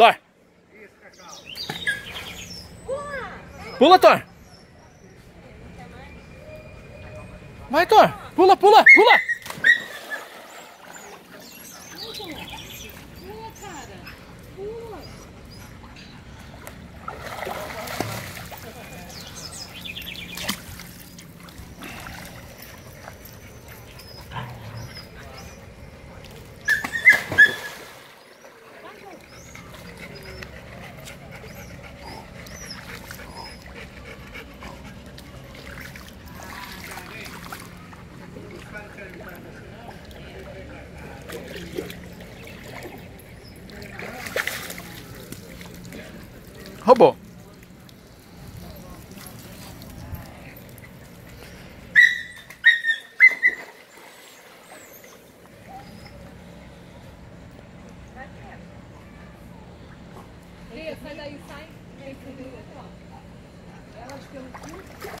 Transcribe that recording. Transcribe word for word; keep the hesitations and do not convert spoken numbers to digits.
Thor. Pula, Thor. Vai, Thor. Pula, pula, pula. Pula, cara. Pula. Roubou. Lia, sai daí, sai. Ela acho que eu não